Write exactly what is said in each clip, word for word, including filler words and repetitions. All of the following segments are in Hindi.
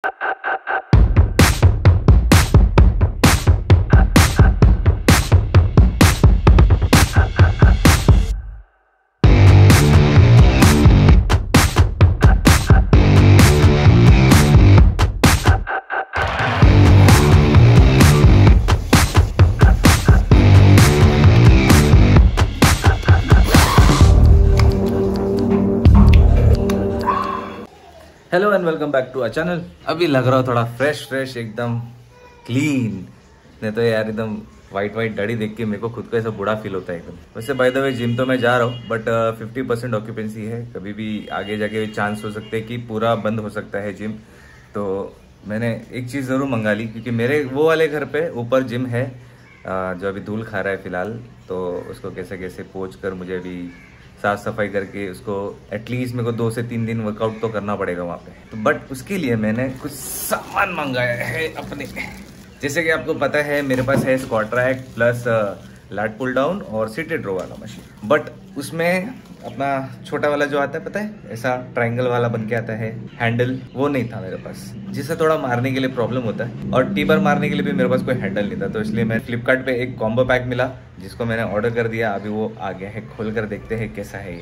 Hello and welcome back to our channel. अभी लग रहा हो थोड़ा फ्रेश फ्रेश एकदम क्लीन, नहीं तो यार एकदम वाइट वाइट दाढ़ी देख के मेरे को खुद को ऐसा बुरा फील होता है एकदम। वैसे बाय द वे जिम तो मैं जा रहा हूँ, बट फिफ्टी परसेंट ऑक्यूपेंसी है, कभी भी आगे जाके चांस हो सकते हैं कि पूरा बंद हो सकता है जिम। तो मैंने एक चीज़ ज़रूर मंगा ली, क्योंकि मेरे वो वाले घर पे ऊपर जिम है जो अभी धूल खा रहा है फिलहाल, तो उसको कैसे कैसे पोंछ कर मुझे अभी साफ सफाई करके उसको एटलीस्ट मेरे को दो से तीन दिन वर्कआउट तो करना पड़ेगा वहाँ पे। तो बट उसके लिए मैंने कुछ सामान मंगाया है अपने। जैसे कि आपको पता है मेरे पास है squat rack plus lat pull down और सीटेड रो वाला मशीन, बट उसमें अपना छोटा वाला जो आता है पता है ऐसा ट्रायंगल वाला बन के आता है हैंडल, वो नहीं था मेरे पास, जिससे थोड़ा मारने के लिए प्रॉब्लम होता है, और टी बार मारने के लिए भी मेरे पास कोई हैंडल नहीं था। तो इसलिए मैं फ्लिपकार्ट पे एक कॉम्बो पैक मिला जिसको मैंने ऑर्डर कर दिया, अभी वो आ गया है, खोल कर देखते हैं कैसा है ये।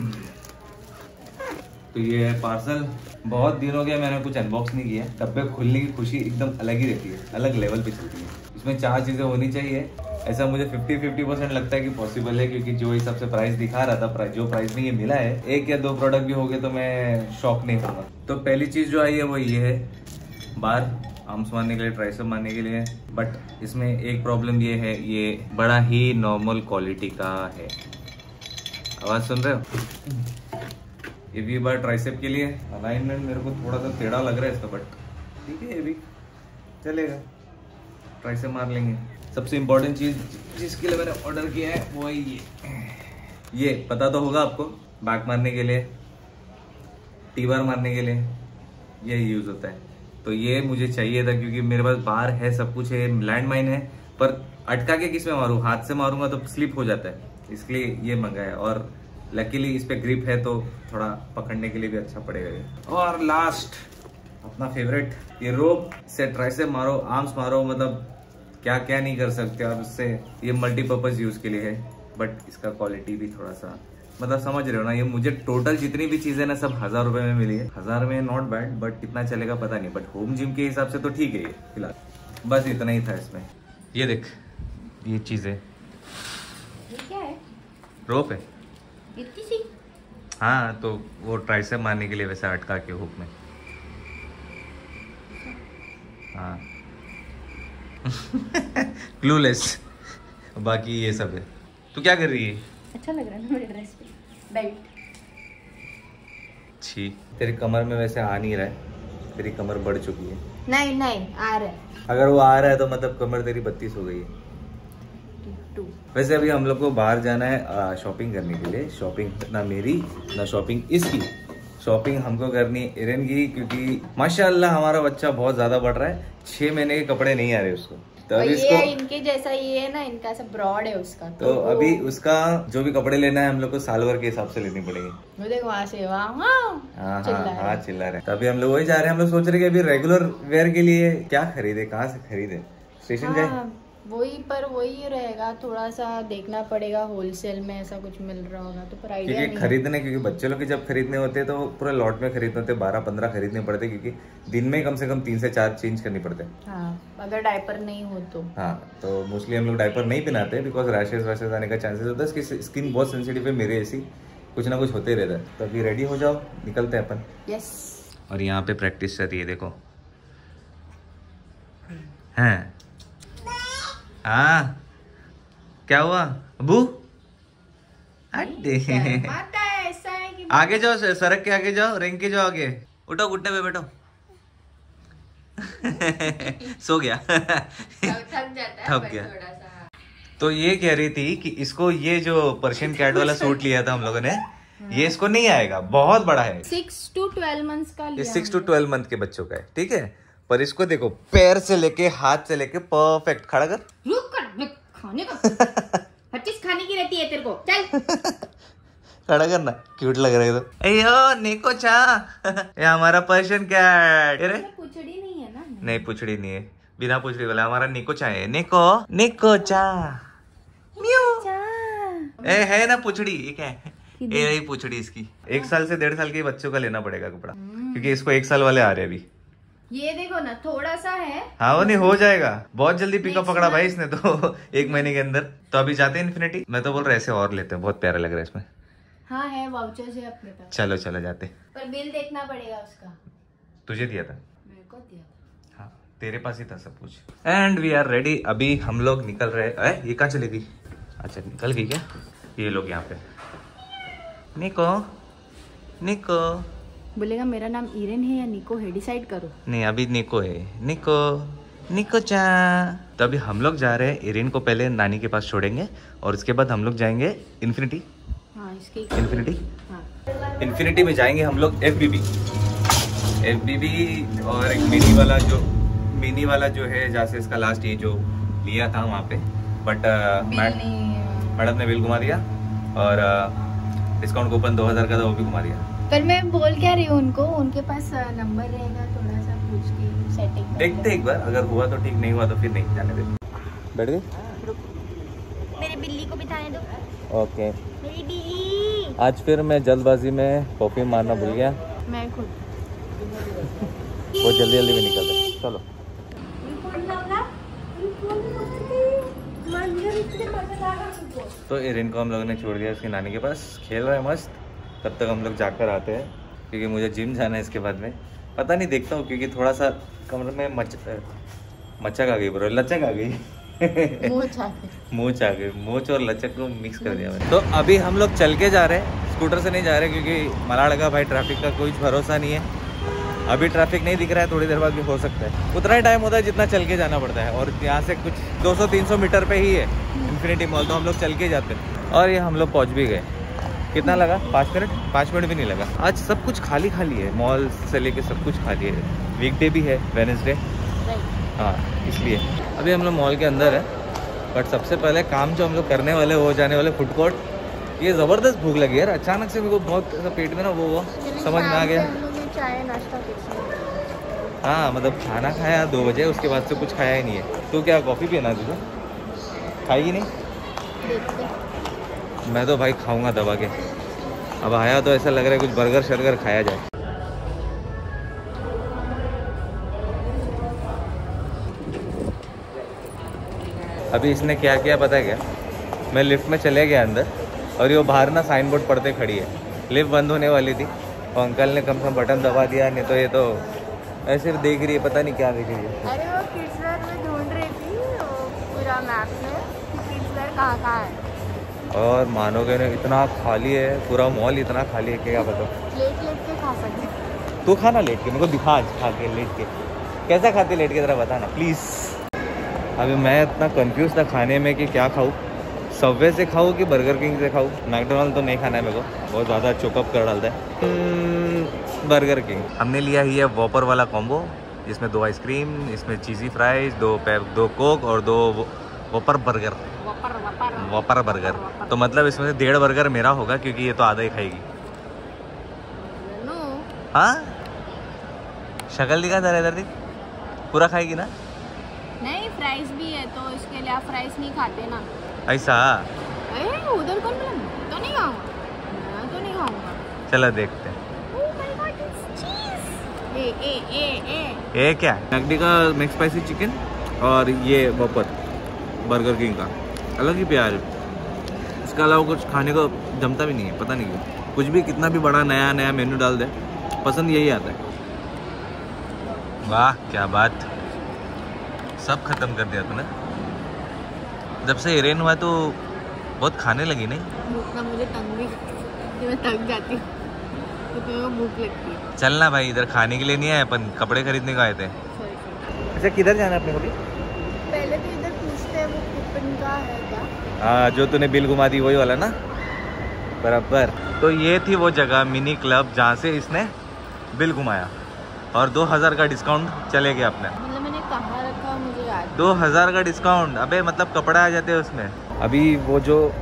तो ये है पार्सल। बहुत दिन हो गया मैंने कुछ अनबॉक्स नहीं किया, डब्बे खोलने की खुशी एकदम अलग ही रहती है, अलग लेवल पे चलती है। इसमें चार चीजें होनी चाहिए, ऐसा मुझे फिफ्टी फिफ्टी परसेंट लगता है कि पॉसिबल है, क्योंकि जो हिसाब से प्राइस दिखा रहा था, प्राइस जो प्राइस में ये मिला है, एक या दो प्रोडक्ट भी हो गए तो मैं शॉक नहीं होगा। तो पहली चीज जो आई है वो ये है बार, आर्म्स मारने के लिए, ट्राइसेप मारने के लिए। बट इसमें एक प्रॉब्लम ये है, ये बड़ा ही नॉर्मल क्वालिटी का है। आवाज सुन रहे हो? ये भी बार ट्राइसेप के लिए। अलाइनमेंट मेरे को थोड़ा सा टेढ़ा लग रहा है इसका, बट ठीक है ये भी चलेगा, ट्राइसेप मार लेंगे। सबसे इम्पोर्टेंट चीज जिसके लिए मैंने ऑर्डर किया है वो है ये ये पता तो होगा आपको, बैक मारने के लिए, टी बार मारने के लिए ये यूज होता है। तो ये मुझे चाहिए था क्योंकि मेरे पास बार है, सब कुछ है, लैंड माइन है, पर अटका के किस में मारूं, हाथ से मारूंगा तो स्लिप हो जाता है, इसलिए ये मंगाया। और लकीली इस पे ग्रिप है तो थोड़ा पकड़ने के लिए भी अच्छा पड़ेगा ये। और लास्ट अपना फेवरेट, ये रोप से ट्राइसेप मारो, आर्म्स मारो, मतलब क्या क्या नहीं कर सकते। और उससे ये मल्टीपर्पज यूज के लिए है, बट इसका क्वालिटी भी थोड़ा सा, मतलब समझ रहे हो ना। ये मुझे टोटल जितनी भी चीजें ना सब हजार रुपए में मिली है। हजार में नॉट बैड, बट कितना चलेगा पता नहीं, बट होम जिम के हिसाब से तो ठीक है ये फिलहाल। बस इतना ही था इसमें। ये देख ये चीज है, क्या है? रोप है इतनी सी? हाँ, तो वो ट्राइसेप मारने के लिए वैसे अटका के हुक में। हाँ क्लूलेस। बाकी ये सब है। तू क्या कर रही है? अच्छा लग रहा है ना मेरे ड्रेस पे बेल्ट। छी, तेरी कमर में वैसे आ नहीं रहा है, तेरी कमर बढ़ चुकी है। नहीं नहीं आ रहा है। अगर वो आ रहा है तो मतलब कमर तेरी बत्तीस हो गई है। वैसे अभी हम लोग को बाहर जाना है शॉपिंग करने के लिए। शॉपिंग ना मेरी ना शॉपिंग इसकी, शॉपिंग हमको करनी है एरन की, क्योंकि माशाल्लाह हमारा बच्चा बहुत ज्यादा बढ़ रहा है। छह महीने के कपड़े नहीं आ रहे उसको, तो अभी ये इसको इनके जैसा ये है ना, इनका सब ब्रॉड है उसका, तो, तो अभी उसका जो भी कपड़े लेना है हम लोग को साल भर के हिसाब से लेनी पड़ेगी। वो देख वहाँ से वहाँ हाँ हाँ हाँ चिल्ला रहे। तो अभी हम लोग वही जा रहे हैं। हम लोग सोच रहे हैं कि अभी रेगुलर वेयर के लिए क्या खरीदे, कहाँ से खरीदे, स्टेशन जाए वही, पर वही रहेगा, थोड़ा सा देखना पड़ेगा होलसेल में ऐसा कुछ मिल रहा होगा तो, पर आइडिया नहीं। खरीदने, क्योंकि बच्चे लोग के जब खरीदने होते हैं तो पूरा लॉट में खरीदने होते, बारह पंद्रह खरीदने पड़ते, क्योंकि दिन में कम से कम तीन से चार चेंज करनी पड़ते हैं। हाँ, अगर डायपर नहीं हो तो। हाँ, तो मोस्टली हम लोग डायपर नहीं पहनाते बिकॉज रैशेज वैशेज आने का चांसेस होता है। इसकी स्किन बहुत सेंसिटिव है मेरे ऐसी, कुछ ना कुछ होते रहता है। तो अभी रेडी हो जाओ, निकलते हैं अपन। यस। और यहाँ पे प्रैक्टिस चल रही है, देखो। हैं हाँ, क्या हुआ अबू? ऐसा है कि आगे जाओ, सड़क के आगे जाओ, रेंग के जाओ आगे। उठो, घुटने पे बैठो। सो गया। थक जाता है, थक गया। थोड़ा सा। तो ये कह रही थी कि इसको ये जो पर्शियन कैट वाला सूट लिया था हम लोगों ने, ये इसको नहीं आएगा, बहुत बड़ा है। सिक्स टू ट्वेल्व मंथ्स का लिया। ये सिक्स टू ट्वेल्व मंथ के बच्चों का है, ठीक है। पर इसको देखो, पैर से लेके हाथ से लेके परफेक्ट। खड़ा कर, रुक कर, खाने का हर चीज खाने की रहती है तेरे को, चल। खड़ा करना, क्यूट लग रहा है तो। अयो निको चा ये हमारा पर्शियन कैट। अरे पुछड़ी नहीं है ना? नहीं पुछड़ी नहीं है, बिना पुछड़ी वाला हमारा निको चा है। निको निको चा ए है ना पुछड़ी, ये क्या है? ये रही पुछड़ी इसकी। एक साल से डेढ़ साल के बच्चों का लेना पड़ेगा कपड़ा, क्योंकि इसको एक साल वाले आ रहे अभी। ये देखो ना थोड़ा सा है। हाँ वो नहीं हो जाएगा, बहुत जल्दी पिकअप पकड़ा भाई इसने तो एक महीने के अंदर। तो अभी जाते हैं इन्फिनिटी। मैं तो बोल रहा ऐसे और लेते हैं, बहुत प्यारा लग रहा है इसमें। हाँ है, वाउचर्स है अपने पास। चलो चलो जाते। पर बिल देखना पड़ेगा उसका। तुझे दिया था? मेरे को दिया था। हाँ तेरे पास ही था सब कुछ। And we are ready. अभी हम लोग निकल रहे हैं। ये कहाँ चली गई? अच्छा निकल गई क्या? ये लोग यहाँ पे। निको निको बोलेगा मेरा नाम इरेन है या निको है, डिसाइड करो। नहीं अभी निको है। निको निको चा। तो अभी हम लोग जा रहे हैं इरेन को पहले नानी के पास छोड़ेंगे और उसके बाद हम लोग जाएंगे इन्फिनिटी। हाँ इसके इन्फिनिटी हाँ। इन्फिनिटी में जाएंगे हम लोग F B B F B B और एक मिनी वाला जो मिनी वाला जो है जहाँ से इसका लास्ट ये जो लिया था वहाँ पे। बट मैडम ने बिल घुमा दिया और डिस्काउंट कूपन दो हजार का था वो भी घुमा दिया। पर मैं बोल क्या रही हूँ उनको, उनके पास नंबर रहेगा, थोड़ा सा पूछ के सेटिंग देखते एक बार, अगर हुआ तो ठीक, नहीं हुआ तो फिर नहीं जाने दे। बैठ गए? मेरी बिल्ली को बिठाने दो। ओके मेरी बिल्ली। आज फिर मैं जल्दबाजी में कॉफी मारना भूल गया। मैं खुद वो जल्दी जल्दी में निकल रहे। चलो तो इरिन को हम लोगों ने छोड़ दिया इसकी नानी के पास, खेल रहा है मस्त। तब तक हम लोग जाकर आते हैं, क्योंकि मुझे जिम जाना है इसके बाद में। पता नहीं देखता हूँ, क्योंकि थोड़ा सा कमरे में मच मचक आ गई ब्रो, लचक आ गई मोच आ गई मोच आ गई मोच और लचक को मिक्स कर दिया मैंने। तो अभी हम लोग चल के जा रहे हैं, स्कूटर से नहीं जा रहे, क्योंकि मलाड़ का भाई ट्रैफिक का कोई भरोसा नहीं है। अभी ट्रैफिक नहीं दिख रहा है, थोड़ी देर बाद भी हो सकता है। उतना ही टाइम होता है जितना चल के जाना पड़ता है, और यहाँ से कुछ दो सौ तीन सौ मीटर पे ही है इन्फिनिटी मॉल, तो हम लोग चल के जाते हैं। और ये हम लोग पहुँच भी गए। कितना लगा? पाँच मिनट पाँच मिनट भी नहीं लगा। आज सब कुछ खाली खाली है, मॉल से लेके सब कुछ खाली है। वीकडे भी है, वेडनेसडे। हाँ इसलिए अभी हम लोग मॉल के अंदर है। बट सबसे पहले काम जो हम लोग करने वाले वो जाने वाले फूड कोर्ट। ये ज़बरदस्त भूख लगी यार, अचानक से मेरे को बहुत ऐसा पेट में ना वो वो समझ में आ गया। चाय नाश्ता कुछ हाँ मतलब खाना खाया दो बजे, उसके बाद से कुछ खाया ही नहीं है। तो क्या कॉफ़ी पीना तुझे? खाएगी नहीं? देखते। मैं तो भाई खाऊंगा दबा के। अब आया तो ऐसा लग रहा है कुछ बर्गर शर्गर खाया जाए। अभी इसने क्या किया पता है क्या? मैं लिफ्ट में चले गया अंदर, और ये बाहर ना साइन बोर्ड पढ़ते खड़ी है। लिफ्ट बंद होने वाली थी और अंकल ने कम से कम बटन दबा दिया, नहीं तो ये तो ऐसे देख रही है, पता नहीं क्या देख रही है। अरे वो किड्स वेयर में ढूंढ रही थी वो पूरा मैप में कि किड्स वेयर कहाँ कहाँ है। और मानोगे नहीं इतना खाली है, पूरा मॉल इतना खाली है कि क्या बताओ। लेट लेट के खा सकते। तू खाना लेट के, मेरे को दिखा आज खा के लेट के कैसा खाते लेट के, जरा बता ना प्लीज़। अभी मैं इतना कंफ्यूज था खाने में कि क्या खाऊँ, सबवे से खाऊँ कि बर्गर किंग से खाऊँ। मैकडोनल्ड तो नहीं खाना है मेरे को, बहुत ज़्यादा चोकअप कर डालता है। बर्गर किंग हमने लिया ही है वॉपर वाला कॉम्बो, जिसमें दो आइसक्रीम, इसमें चीज़ी फ्राइज, दो पैप दो कोक और दो वॉपर बर्गर। वॉपर बर्गर तो मतलब इसमें से डेढ़ बर्गर मेरा होगा, क्योंकि ये तो आधा ही खाएगी। हाँ शक्ल दिखा जरा इधर देख, पूरा खाएगी ना? नहीं फ्राइज भी है, तो इसके लिए आप फ्राइज नहीं खाते ना। ऐसा? ए, उधर कौन बोला? तो नहीं खाऊंगा, मैं तो नहीं खाऊंगा। चलो देखते हैं। Oh my God, it's cheese. ए ए ए ए ये क्या? मैकडी का मैक स्पाइसी चिकन और ये वॉपर बर्गर किंग का अलग ही प्यार है। इसके अलावा कुछ खाने को जमता भी नहीं है, पता नहीं क्यों। कुछ भी कितना भी बड़ा नया नया मेन्यू डाल दे, पसंद यही आता है। वाह क्या बात, सब खत्म कर दिया तूने। जब से इरेन हुआ तो बहुत खाने लगी नहीं? भूख ना मुझे तंग भी, मैं थक जाती हूँ तो मेरे को भूख लगती है। चलना भाई, इधर खाने के लिए नहीं आए अपन, कपड़े खरीदने को आए थे। अच्छा किधर जाना है अपने को भी? पहले तो इधर पूछते हैं वो कूपन का है क्या? हाँ जो तूने बिल घुमा दी वही वाला ना, बराबर। तो ये थी वो जगह मिनी क्लब जहाँ से इसने बिल घुमाया और दो हजार का डिस्काउंट चले गया अपने। मतलब मैंने कहाँ रखा मुझे याद। दो हजार का डिस्काउंट, अबे मतलब कपड़ा आ जाते हैं उसमें। अभी वो जो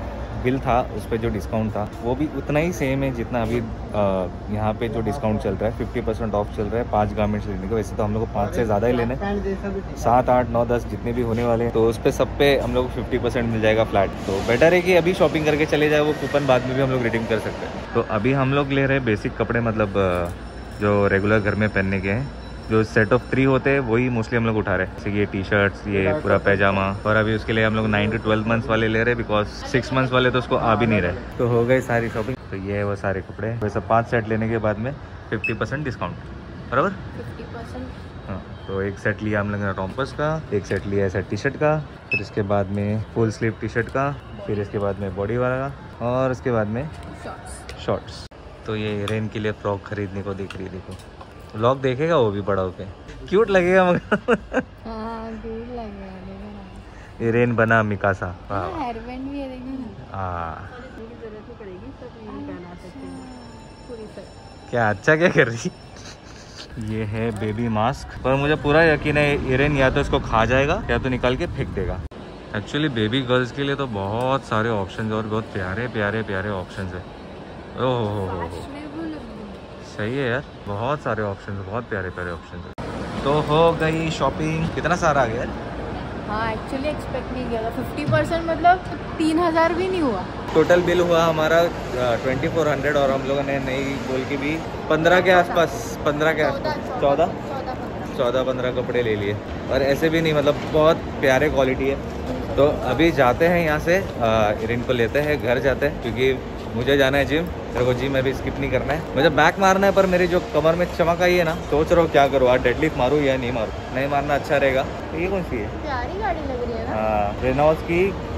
बिल था उस पर जो डिस्काउंट था वो भी उतना ही सेम है जितना अभी यहाँ पे जो डिस्काउंट चल रहा है। फिफ्टी परसेंट ऑफ चल रहा है पाँच गारमेंट्स लेने को। वैसे तो हम लोग को पाँच से ज़्यादा ही लेने, सात आठ नौ दस जितने भी होने वाले हैं, तो उस पर सब पे हम लोग को फिफ्टी परसेंट मिल जाएगा फ्लैट। तो बेटर है कि अभी शॉपिंग करके चले जाए, वो कूपन बाद में भी हम लोग रिडीम कर सकते हैं। तो अभी हम लोग ले रहे हैं बेसिक कपड़े, मतलब जो रेगुलर घर में पहनने के हैं, जो सेट ऑफ थ्री होते हैं वही मोस्टली हम लोग उठा रहे हैं। जैसे ये टी शर्ट्स, ये पूरा पैजामा, और अभी उसके लिए हम लोग नाइन टू ट्वेल्व मंथ्स वाले ले रहे हैं, बिकॉज सिक्स मंथ्स वाले तो उसको आ भी नहीं रहे। तो हो गई सारी शॉपिंग। तो ये है वो सारे कपड़े। वैसे पाँच सेट लेने के बाद में फिफ्टी परसेंट डिस्काउंट, बराबर फिफ्टी परसेंट। हाँ, तो एक सेट लिया हम लोग ने टॉम्पस का, एक सेट लिया ऐसा टी शर्ट का, फिर इसके बाद में फुल स्लीव टी शर्ट का, फिर इसके बाद में बॉडी वाला का, और उसके बाद में शॉर्ट्स। तो ये रेन के लिए फ्रॉक खरीदने को देख रही है, देखो व्लॉग देखेगा वो भी बड़ा होके, क्यूट लगेगा मगर हाँ क्यूट लगेगा। ये रेन बना मिकासा। हेयर बैंड भी है, देखो ना। हाँ जरूरत नहीं पड़ेगी, सब यही बना सकते हैं पूरी सब। क्या अच्छा क्या कर रही। ये है बेबी मास्क, पर मुझे पूरा यकीन है इरेन या तो इसको खा जाएगा या तो निकाल के फेंक देगा। एक्चुअली बेबी गर्ल्स के लिए तो बहुत सारे ऑप्शंस और बहुत प्यारे प्यारे प्यारे ऑप्शंस है। ओह हो हो हो सही है यार, बहुत सारे ऑप्शन, बहुत प्यारे प्यारे ऑप्शन। तो हो गई शॉपिंग। कितना सारा आ गया यार। हाँ एक्चुअली एक्सपेक्ट नहीं किया था। फिफ्टी परसेंट मतलब तीन हजार भी नहीं हुआ। टोटल बिल हुआ हमारा ट्वेंटी फोर हंड्रेड, और हम लोगों ने नहीं बोल के भी पंद्रह के आसपास, पंद्रह के आसपास, चौदह चौदह पंद्रह कपड़े ले लिए। और ऐसे भी नहीं, मतलब बहुत प्यारे क्वालिटी है। तो अभी जाते हैं यहाँ से, इरिन को लेते हैं घर जाते हैं, क्योंकि मुझे जाना है जिम। मेरे को जिम अभी स्किप नहीं करना है, मुझे बैक मारना है, पर मेरी जो कमर में चमक आई है ना, सोच रहा हूँ क्या करूँ, आज डेडलिफ्ट मारूँ या नहीं मारूँ। नहीं मारना अच्छा रहेगा। तो ये कौन सी है? प्यारी गाड़ी लग रही है ना। हाँ, रेनॉल्ड्स की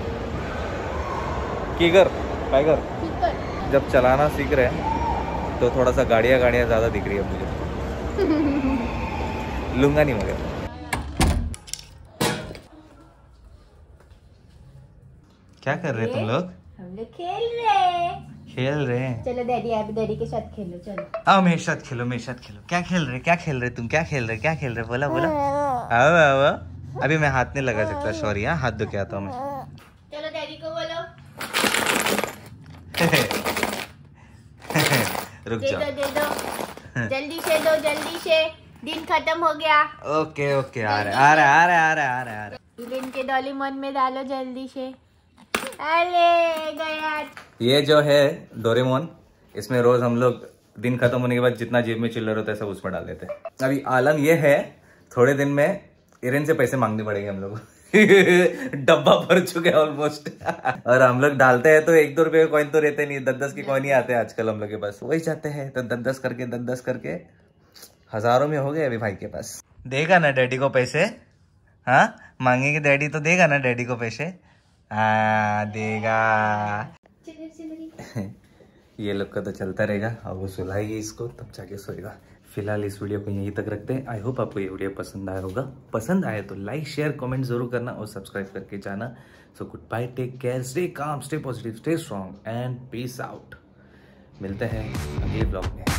कीगर टाइगर। जब चलाना सीख रहे हैं तो थोड़ा सा गाड़ियाँ गाड़ियाँ ज़्यादा दिख रही है मुझे। लूंगा नहीं मगर। क्या कर रहे हैं तुम लोग? हम लोग खेल रहे खेल रहे हैं। चलो डैडी, आप डैडी के साथ खेलो। चलो आओ मेरे साथ खेलो, मेरे साथ खेलो। क्या खेल रहे क्या खेल रहे तुम? क्या खेल रहे क्या खेल रहे बोला बोला। आओ आओ। अभी मैं हाथ नहीं लगा सकता, सॉरी। हाँ, हाथ धो के आता हूँ मैं। चलो डैडी को बोलो। रुक दे जाओ। दो दे दो, जल्दी से दो, जल्दी से, दिन खत्म हो गया। ओके ओके, आ रहे आ रहे आ रहे आ रहे आ रहे आ रहे। इनके डोरेमोन में डालो जल्दी से। अरे गया। ये जो है डोरेमोन, इसमें रोज हम लोग दिन खत्म होने के बाद जितना जेब में चिल्लर होता है सब उसमें डाल देते हैं। अभी आलम ये है, थोड़े दिन में इरेन से पैसे मांगने पड़ेंगे हम लोग। डब्बा भर चुके हैं ऑलमोस्ट। और हम लोग डालते हैं तो एक दो रुपए के कॉइन तो रहते नहीं, दस दस के कॉइन ही आते हैं आजकल हम लोग के पास। वही चाहते हैं तो दस दस करके दस दस करके हजारों में हो गए अभी भाई के पास। देगा ना डैडी को पैसे? हाँ, मांगेंगे डैडी तो देगा ना डैडी को पैसे? हाँ देगा। ये लोग का तो चलता रहेगा, अब वो सुलाएगी इसको तब जाके सोएगा। फिलहाल इस वीडियो को यहीं तक रखते हैं। आई होप आपको ये वीडियो पसंद आया होगा। पसंद आए तो लाइक शेयर कमेंट जरूर करना और सब्सक्राइब करके जाना। So goodbye, take care, stay calm, stay positive, stay strong and peace out. मिलते हैं अगले ब्लॉग में।